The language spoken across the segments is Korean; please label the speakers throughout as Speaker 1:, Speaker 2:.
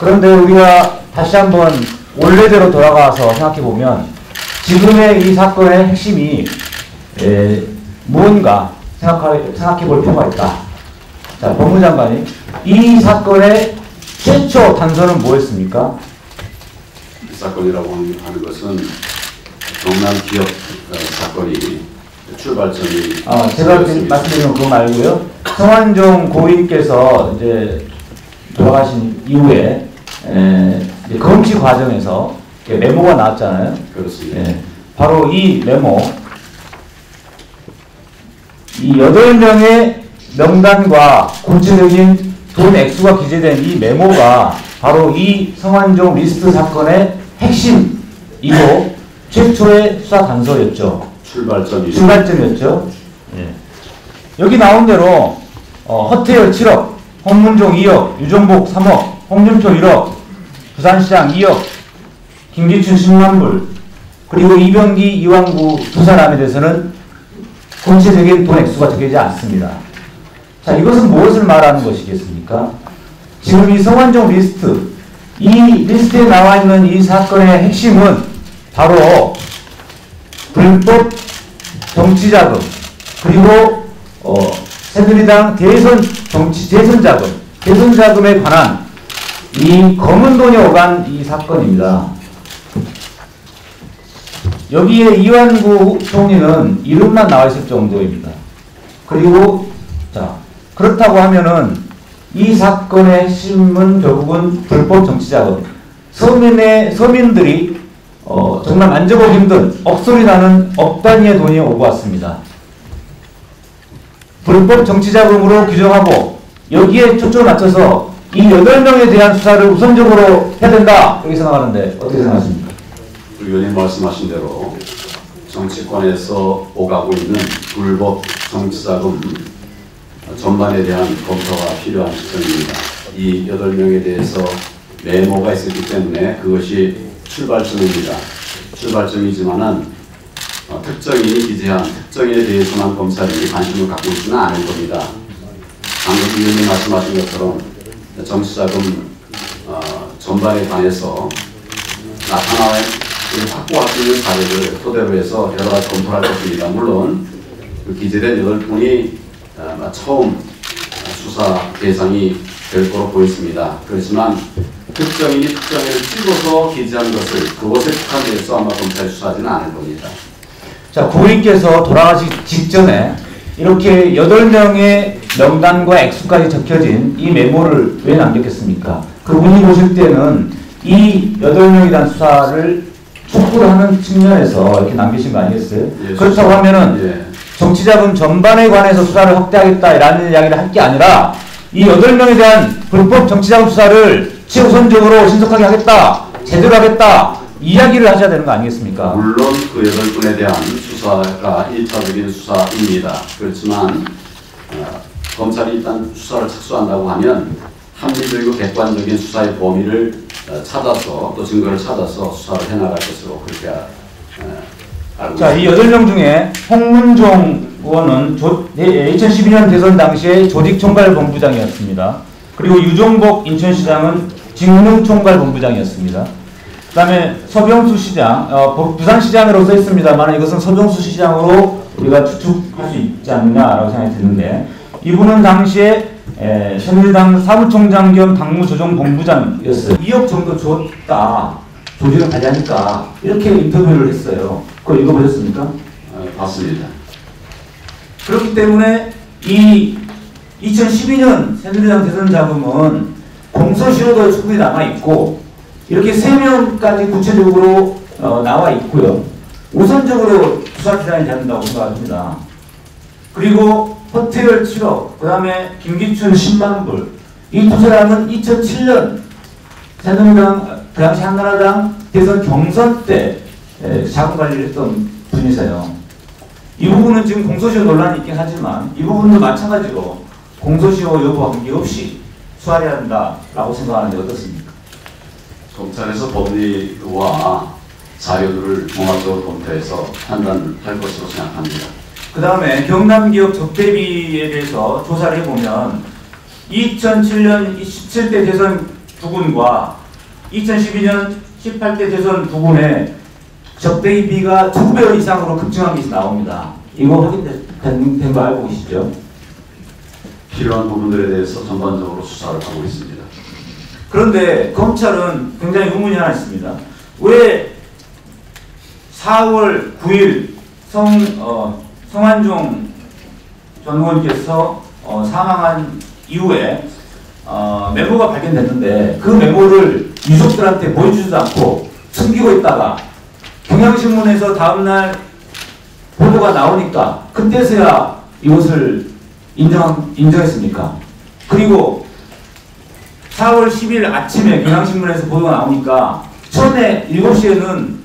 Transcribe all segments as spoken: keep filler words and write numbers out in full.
Speaker 1: 그런데 우리가 다시 한번 원래대로 돌아가서 생각해보면 지금의 이 사건의 핵심이 에, 무언가 생각해, 생각해 볼 필요가 있다. 자, 법무장관이 이 사건의 최초 단서는 뭐였습니까?
Speaker 2: 이 사건이라고 하는 것은 경남 기업 사건이 출발점이
Speaker 1: 아, 제가 말씀드리는 그거 말고요. 성완종 고인께서 이제 돌아가신 이후에 에, 이제 검시 과정에서 메모가 나왔잖아요.
Speaker 2: 그렇습니다.
Speaker 1: 예, 바로 이 메모, 이 여덟 명의 명단과 구체적인 돈 액수가 기재된 이 메모가 바로 이 성완종 리스트 사건의 핵심이고 최초의 수사 단서였죠.
Speaker 2: 출발점이
Speaker 1: 출발점이었죠. 예. 여기 나온 대로 어, 허태열 칠억, 홍문종 이억, 유정복 삼억, 홍준표 일억, 부산시장 이억, 김기춘 십만 불, 그리고 이병기, 이완구 두 사람에 대해서는 구체적인 돈 액수가 적혀지지 않습니다. 자, 이것은 무엇을 말하는 것이겠습니까? 지금 이 성완종 리스트, 이 리스트에 나와 있는 이 사건의 핵심은 바로 불법 정치자금, 그리고 어, 새누리당 대선 정치 대선 자금, 대선 자금에 관한 이 검은 돈이 오간 이 사건입니다. 여기에 이완구 총리는 이름만 나와 있을 정도입니다. 그리고 자, 그렇다고 하면은 이 사건의 핵심은 결국은 불법 정치자금, 서민의 서민들이 어, 정말 만져보기 힘든 억소리 나는 억 단위의 돈이 오고 왔습니다. 불법 정치자금으로 규정하고 여기에 초점을 맞춰서 이 여덟 명에 대한 수사를 우선적으로 해야 된다, 이렇게 생각하는데 어떻게 생각하십니까?
Speaker 2: 의원님 말씀하신 대로 정치권에서 오가고 있는 불법 정치자금 전반에 대한 검토가 필요한 시점입니다. 이 여덟 명에 대해서 메모가 있었기 때문에 그것이 출발점입니다. 출발점이지만은 어, 특정인이 기재한 특정인에 대해서만 검찰이 관심을 갖고 있지는 않을 겁니다. 방금 의원님 말씀하신 것처럼 정치자금 어, 전반에 관해서 나타나 확보할 수 있는 사례를 토대로 해서 여러 가지 검토할 것입니다. 물론 그 기재된 여덟 분이 어, 처음 수사 대상이 될 거로 보였습니다. 그렇지만 특정인이 특정인을 찍어서 기재한 것을 그것에 국한돼서 아마 검찰이 수사하지는 않을 겁니다.
Speaker 1: 자, 고인께서 돌아가시 직전에 이렇게 여덟 명의 명단과 액수까지 적혀진 이 메모를 왜 남겼겠습니까? 그분이 보실 때는 이 여덟 명에 대한 수사를 촉구를 하는 측면에서 이렇게 남기신 거 아니겠어요?
Speaker 2: 예,
Speaker 1: 그렇다고 하면은
Speaker 2: 예.
Speaker 1: 정치자금 전반에 관해서 수사를 확대하겠다라는 이야기를 할 게 아니라 이 여덟 명에 대한 불법 정치자금 수사를 최우선적으로 신속하게 하겠다, 제대로 하겠다, 이야기를 하셔야 되는 거 아니겠습니까?
Speaker 2: 물론 그 여덟 분에 대한 수사가 일차적인 수사입니다. 그렇지만 어, 검찰이 일단 수사를 착수한다고 하면 합리적이고 객관적인 수사의 범위를 어, 찾아서 또 증거를 찾아서 수사를 해나갈 것으로 그렇게 어, 알고
Speaker 1: 자,
Speaker 2: 있습니다.
Speaker 1: 이 여덟 명 중에 홍문종 의원은 조, 이천십이 년 대선 당시에 조직총괄본부장이었습니다. 그리고 유정복 인천시장은 직능총괄본부장이었습니다. 그 다음에 서병수 시장, 어, 부산시장으로 써 있습니다만 이것은 서병수 시장으로 우리가 추측할 수 있지 않느냐라고 생각이 드는데, 이분은 당시에 에, 새누리당 사무총장 겸 당무조정본부장이었어요. 이억 정도 줬다, 조직을 관리하니까, 이렇게 인터뷰를 했어요. 그거 읽어보셨습니까?
Speaker 2: 어, 봤습니다.
Speaker 1: 그렇기 때문에 이 이천십이 년 새누리당 대선 자금은 공소시효도 충분히 남아있고, 이렇게 세 명까지 구체적으로 어, 나와 있고요. 우선적으로 수사 기간이 된다고 생각합니다. 그리고 허태열 칠억, 그 다음에 김기춘 십만 불. 이 두 사람은 이천칠 년 새누리당, 그 당시 한나라당 대선 경선 때 에, 자금 관리를 했던 분이세요. 이 부분은 지금 공소시효 논란이 있긴 하지만 이 부분도 마찬가지로 공소시효 여부와 관계없이 수사해야 한다라고 생각하는데 어떻습니까?
Speaker 2: 검찰에서 법리와 자료들을 종합적으로 검토해서 판단할 것으로 생각합니다.
Speaker 1: 그 다음에 경남기업 적대비에 대해서 조사를 해보면 이천칠 년 십칠 대 대선 두 군과 이천십이 년 십팔 대 대선 두 군의 적대비가 두 배 이상으로 급증한 것이 나옵니다. 이거 확인된 거 알고 계시죠?
Speaker 2: 필요한 부분들에 대해서 전반적으로 수사를 하고 있습니다.
Speaker 1: 그런데 검찰은 굉장히 의문이 하나 있습니다. 왜 사월 구일 성, 어, 성완종 전 의원께서 어, 사망한 이후에 어, 메모가 발견됐는데 그 메모를 유족들한테 보여주지도 않고 숨기고 있다가 경향신문에서 다음날 보도가 나오니까 그때서야 이것을 인정, 인정했습니까? 그리고 사월 십일 아침에 경향신문에서 보도가 나오니까 처음에 일곱 시에는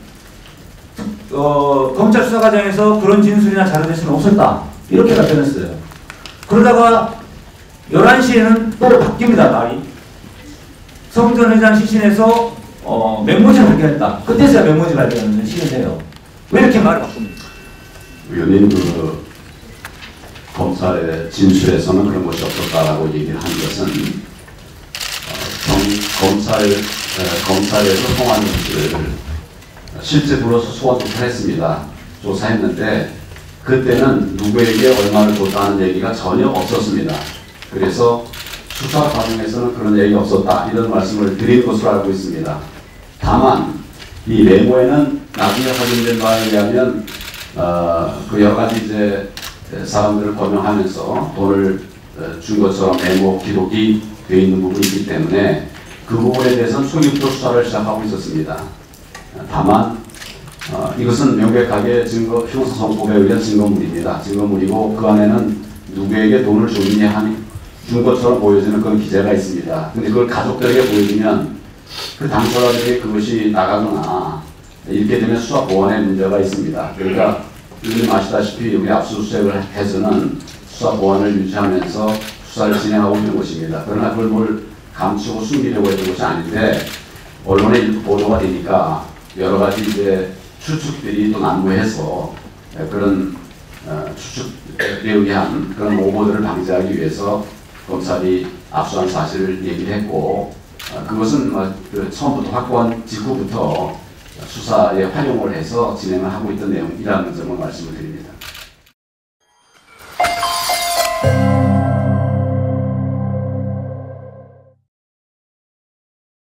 Speaker 1: 어, 검찰 수사 과정에서 그런 진술이나 자료 제시는 없었다. 이렇게 답변했어요. 그러다가 열한 시에는 또 바뀝니다. 말이. 성 전 회장 시신에서 어, 메모지 발견했다. 그때서야 메모지 발견을 시인해요. 왜 이렇게 말을 바꿉니까?
Speaker 2: 의원님, 그 검찰의 진술에서는 그런 것이 없었다라고 얘기를 한 것은 어, 경, 검찰, 에, 검찰에서 송환 씨를 실제 불러서 소환 조사했습니다. 조사했는데 그때는 누구에게 얼마를 줬다는 얘기가 전혀 없었습니다. 그래서 수사 과정에서는 그런 얘기가 없었다 이런 말씀을 드린 것으로 알고 있습니다. 다만 이 메모에는 나중에 확인된 바에 의하면 어, 그 여러 가지 이제 사람들을 거명하면서 돈을 준 것처럼 메모 기록이 되어 있는 부분이 있기 때문에 그 부분에 대해서는 초기부터 수사를 시작하고 있었습니다. 다만 어, 이것은 명백하게 증거, 형사성법에 의한 증거물입니다. 증거물이고 그 안에는 누구에게 돈을 줬느냐 하니 준 것처럼 보여지는 그런 기재가 있습니다. 근데 그걸 가족들에게 보여주면 그 당사자들이 그것이 나가거나 이렇게 되면 수사 보완에 문제가 있습니다. 그러니까 여러분 아시다시피 여기 압수수색을 해서는 수사 보완을 유지하면서 수사를 진행하고 있는 것입니다. 그러나 그걸 뭘 감추고 숨기려고 했던 것이 아닌데 언론에 일부 보도가 되니까 여러 가지 이제 추측들이 또 난무해서 그런 어, 추측에 의한 그런 오보들을 방지하기 위해서 검찰이 압수한 사실을 얘기를 했고 어, 그것은 어, 그 처음부터 확보한 직후부터 수사에 활용을 해서 진행을 하고 있던 내용이라는 점을 말씀을 드립니다.